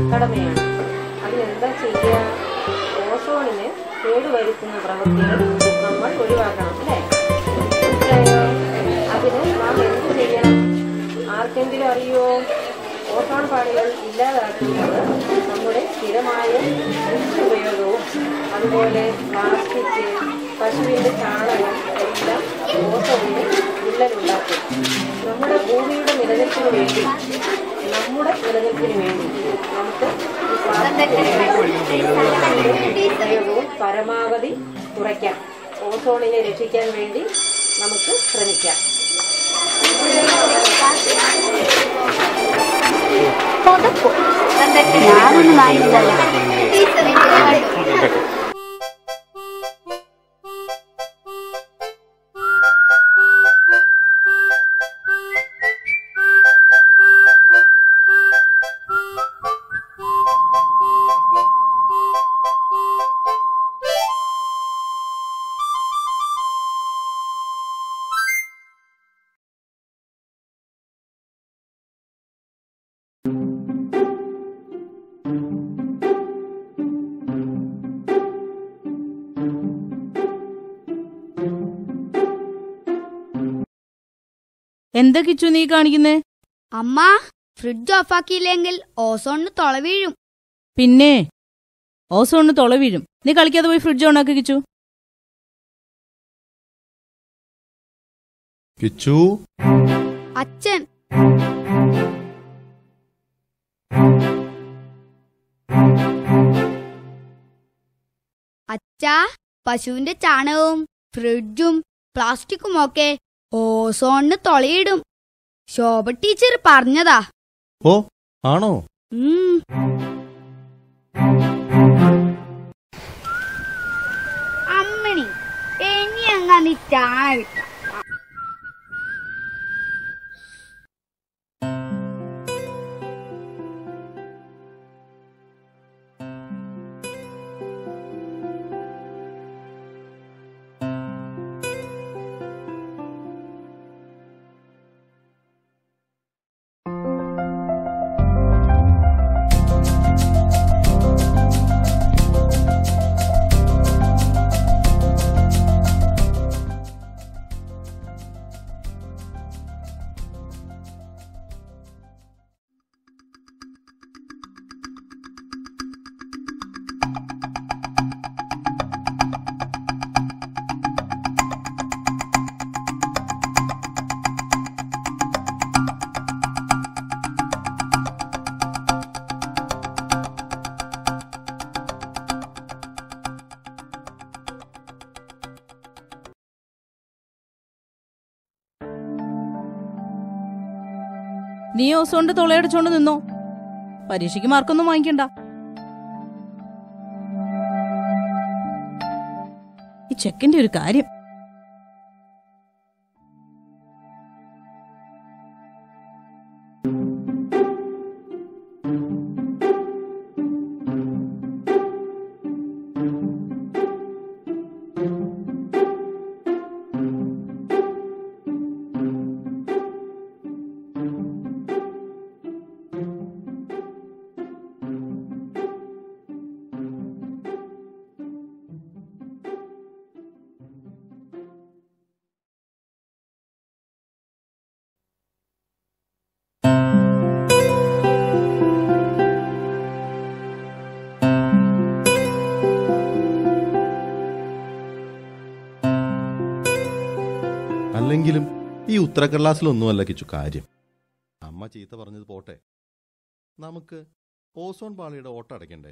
കടമയാണ്. അതിനെന്താ ചെയ്യുക? ഓസോണിന് കേടുവരുത്തുന്ന പ്രവൃത്തികൾ നമ്മൾ ഒഴിവാക്കണം, അല്ലേ? അതിന് നാം എന്ത് ചെയ്യണം? ആർക്കെങ്കിലും അറിയോ? ഓസോൺ പാളികൾ ഇല്ലാതാക്കുന്നത് നമ്മുടെ സ്ഥിരമായ ഉപയോഗവും അതുപോലെ പ്ലാസ്റ്റിക്, പശുവിൻ്റെ ചാണകം എല്ലാം ഓസോണിന് വിള്ളലുണ്ടാക്കും. നമ്മുടെ ഭൂമിയുടെ നിലനിൽപ്പിന് വേണ്ടി നമുക്ക് ഉപയോഗവും പരമാവധി കുറയ്ക്കാം. ഓസോണിനെ രക്ഷിക്കാൻ വേണ്ടി നമുക്ക് ശ്രമിക്കാം. എന്താ കിച്ചു നീ കാണിക്കുന്നേ? അമ്മ, ഫ്രിഡ്ജ് ഓഫാക്കിയില്ലെങ്കിൽ ഓസോണിന് തുള വീഴും. പിന്നെ ഓസോണിന് തുള വീഴും. നീ കളിക്കാതെ പോയി ഫ്രിഡ്ജ് ഓണാക്കി കിച്ചു. കിച്ചു, അച്ഛൻ അച്ഛാ, പശുവിന്റെ ചാണകവും ഫ്രിഡ്ജും പ്ലാസ്റ്റിക്കും ഒക്കെ ഓസോണിന് തുളയിടും. ശോഭ ടീച്ചർ പറഞ്ഞതാ. ഓ ആണോ? അമ്മണി, ഇനി അങ്ങനെ ചായ നീ ഓസോണിന്റെ തുളയടച്ചോണ്ട് നിന്നോ. പരീക്ഷയ്ക്ക് മാർക്കൊന്നും വാങ്ങിക്കണ്ട. ഈ ചെക്കന്റെ ഒരു കാര്യം. അല്ലെങ്കിലും ഈ ഉത്തരക്കടലാസിലൊന്നുമല്ല കിച്ചു കാര്യം. അമ്മ ചീത്ത പറഞ്ഞത് പോട്ടെ, നമുക്ക് ഓസോൺ പാളിയുടെ ഓട്ട അടയ്ക്കണ്ടേ?